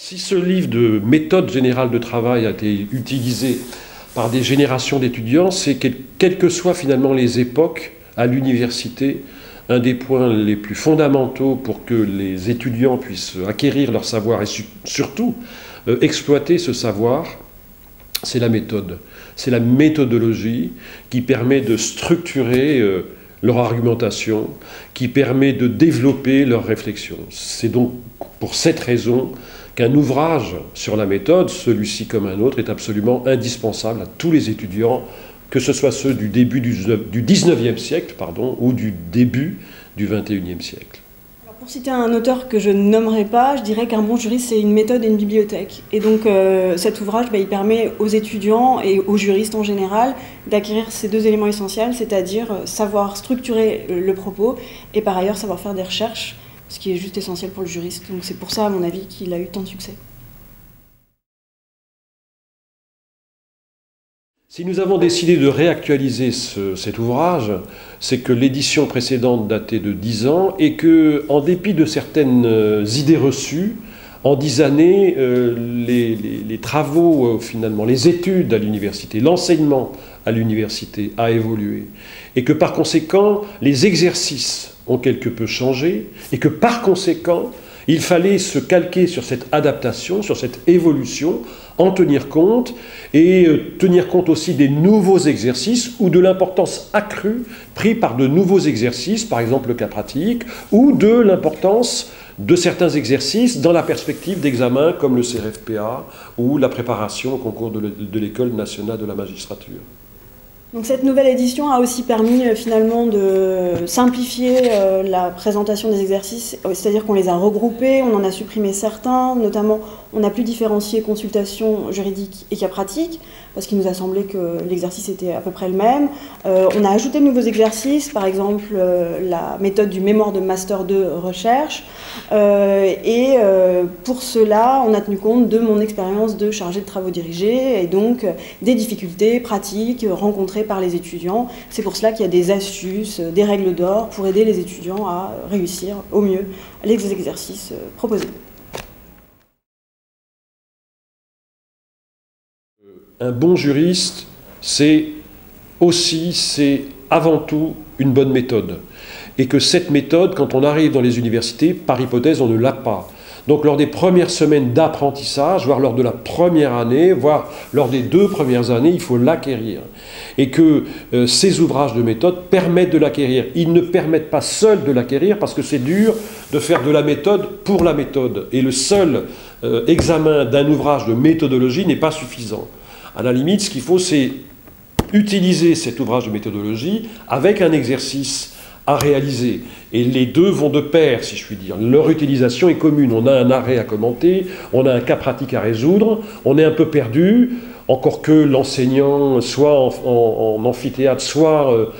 Si ce livre de méthode générale de travail a été utilisé par des générations d'étudiants, c'est quelles que soient finalement les époques à l'université, un des points les plus fondamentaux pour que les étudiants puissent acquérir leur savoir et surtout exploiter ce savoir, c'est la méthode. C'est la méthodologie qui permet de structurer leur argumentation, qui permet de développer leur réflexion. C'est donc pour cette raison qu'un ouvrage sur la méthode, celui-ci comme un autre, est absolument indispensable à tous les étudiants, que ce soit ceux du début du 19e siècle ou du début du 21e siècle. Alors pour citer un auteur que je ne nommerai pas, je dirais qu'un bon juriste, c'est une méthode et une bibliothèque. Et donc cet ouvrage, il permet aux étudiants et aux juristes en général d'acquérir ces deux éléments essentiels, c'est-à-dire savoir structurer le propos et par ailleurs savoir faire des recherches, ce qui est juste essentiel pour le juriste. Donc c'est pour ça, à mon avis, qu'il a eu tant de succès. Si nous avons décidé de réactualiser cet ouvrage, c'est que l'édition précédente datait de 10 ans et que, en dépit de certaines idées reçues, en 10 années, les travaux, finalement, les études à l'université, l'enseignement à l'université a évolué. Et que par conséquent, les exercices ont quelque peu changé et que par conséquent, il fallait se calquer sur cette adaptation, sur cette évolution, en tenir compte et tenir compte aussi des nouveaux exercices ou de l'importance accrue prise par de nouveaux exercices, par exemple le cas pratique, ou de l'importance de certains exercices dans la perspective d'examens comme le CRFPA ou la préparation au concours de l'École nationale de la magistrature. Donc cette nouvelle édition a aussi permis finalement de simplifier la présentation des exercices, c'est-à-dire qu'on les a regroupés, on en a supprimé certains, notamment on n'a plus différencié consultation juridique et cas pratique, parce qu'il nous a semblé que l'exercice était à peu près le même. On a ajouté de nouveaux exercices, par exemple la méthode du mémoire de Master 2 recherche, et pour cela on a tenu compte de mon expérience de chargé de travaux dirigés, et donc des difficultés pratiques rencontrées par les étudiants. C'est pour cela qu'il y a des astuces, des règles d'or pour aider les étudiants à réussir au mieux les exercices proposés. Un bon juriste, c'est avant tout une bonne méthode. Et que cette méthode, quand on arrive dans les universités, par hypothèse, on ne l'a pas. Donc lors des premières semaines d'apprentissage, voire lors de la première année, voire lors des 2 premières années, il faut l'acquérir. Et que ces ouvrages de méthode permettent de l'acquérir. Ils ne permettent pas seuls de l'acquérir parce que c'est dur de faire de la méthode pour la méthode. Et le seul examen d'un ouvrage de méthodologie n'est pas suffisant. À la limite, ce qu'il faut, c'est utiliser cet ouvrage de méthodologie avec un exercice à réaliser. Et les deux vont de pair, si je puis dire. Leur utilisation est commune. On a un arrêt à commenter, on a un cas pratique à résoudre, on est un peu perdu, encore que l'enseignant soit en amphithéâtre, soit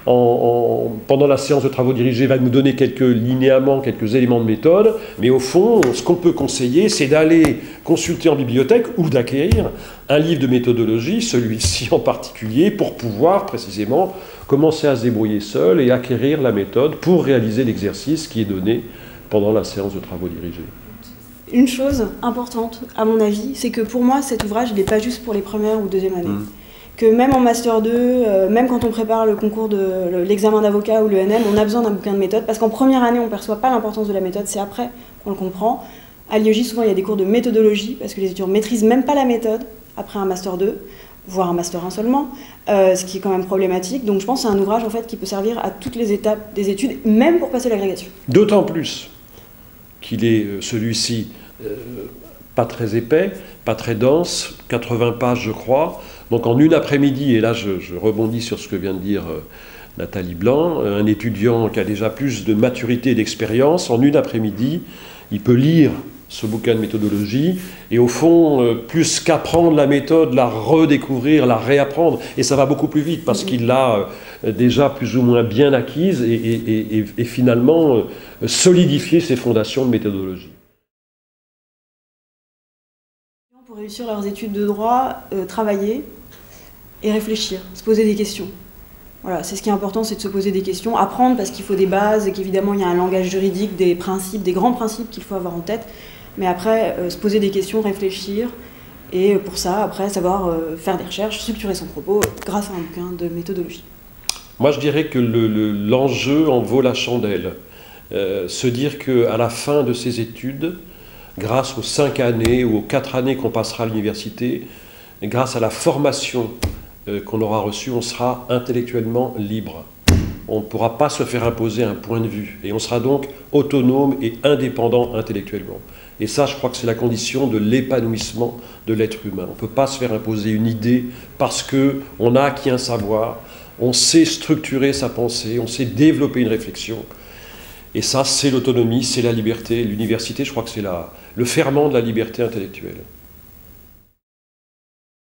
pendant la séance de travaux dirigés, va nous donner quelques linéaments, quelques éléments de méthode, mais au fond, ce qu'on peut conseiller, c'est d'aller consulter en bibliothèque ou d'acquérir un livre de méthodologie, celui-ci en particulier, pour pouvoir précisément commencer à se débrouiller seul et acquérir la méthode pour réaliser l'exercice qui est donné pendant la séance de travaux dirigés. Une chose importante, à mon avis, c'est que pour moi, cet ouvrage, il n'est pas juste pour les premières ou deuxième années. Que même en Master 2, même quand on prépare le concours de l'examen d'avocat ou l'ENM, on a besoin d'un bouquin de méthode, parce qu'en première année, on ne perçoit pas l'importance de la méthode, c'est après qu'on le comprend. À l'IEJ, souvent, il y a des cours de méthodologie, parce que les étudiants ne maîtrisent même pas la méthode après un Master 2, voire un Master 1 seulement, ce qui est quand même problématique. Donc je pense que c'est un ouvrage en fait, qui peut servir à toutes les étapes des études, même pour passer l'agrégation. D'autant plus qu'il est, celui-ci, pas très épais, pas très dense, 80 pages je crois. Donc en une après-midi, et là je rebondis sur ce que vient de dire Nathalie Blanc, un étudiant qui a déjà plus de maturité et d'expérience, en une après-midi, il peut lire ce bouquin de méthodologie, et au fond, plus qu'apprendre la méthode, la redécouvrir, la réapprendre, et ça va beaucoup plus vite, parce qu'il l'a déjà plus ou moins bien acquise, et finalement solidifié ses fondations de méthodologie. Pour réussir leurs études de droit, travailler et réfléchir, se poser des questions. Voilà, c'est ce qui est important, c'est de se poser des questions, apprendre parce qu'il faut des bases et qu'évidemment il y a un langage juridique, des principes, des grands principes qu'il faut avoir en tête. mais après, se poser des questions, réfléchir, et pour ça, après, savoir faire des recherches, structurer son propos grâce à un bouquin de méthodologie. Moi, je dirais que l'enjeu en vaut la chandelle. Se dire qu'à la fin de ces études, grâce aux 5 années ou aux 4 années qu'on passera à l'université, grâce à la formation qu'on aura reçue, on sera intellectuellement libre. On ne pourra pas se faire imposer un point de vue. Et on sera donc autonome et indépendant intellectuellement. Et ça, je crois que c'est la condition de l'épanouissement de l'être humain. On ne peut pas se faire imposer une idée parce qu'on a acquis un savoir, on sait structurer sa pensée, on sait développer une réflexion. Et ça, c'est l'autonomie, c'est la liberté. L'université, je crois que c'est le ferment de la liberté intellectuelle.